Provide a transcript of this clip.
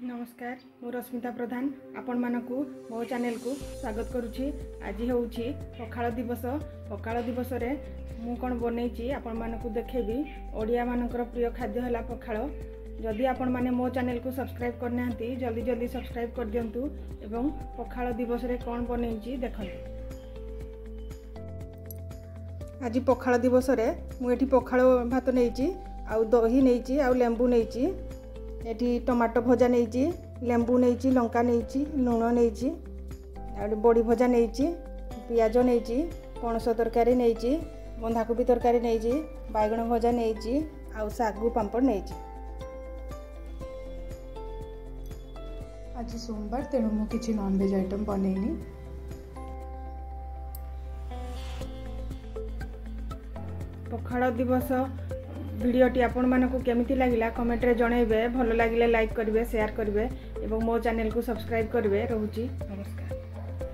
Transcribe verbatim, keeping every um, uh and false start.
नमस्कार मु रश्मिता प्रधान आपण मानकु मो चैनल को स्वागत करुछि। आज होउछि पखाळ दिवस। पखाळ दिवस रे मु कोन बनेछि आपण मानकु देखेबी। ओडिया मानकर प्रिय खाद्य हला पखाळ। जदि आपण माने मो चैनल को सब्सक्राइब करनांती जल्दी जल्दी सब्सक्राइब कर दियंतु एवं पखाळ दिवस रे कोन बनेछि देखंतु। आज पखाळ दिवस रे मु एठी पखाळ भात नेछि आउ दही नेछि आउ लेंबू नेछि। एटी टमाटो भजा नहीं, लेंबू नहीं, लंका नहीं, लुण नहीं, बड़ी भजा नहीं, पियाज नहीं, पणस तरकारी नहीं, बंधाकोबी तरकारी नहीं, बैगण भजा नहीं, आउ सागु पांपड़ नहीं। आज सोमवार तेणु मु किछि नॉनवेज आइटम बनैनी। पखाळ दिवस वीडियोटी आपण मानकु केमिति लागिला कमेंट रे जणैबे। भलो लागिले लाइक करिवे, शेयर करिवे एवं मो चैनल को सब्सक्राइब करिवे। रहूची नमस्कार।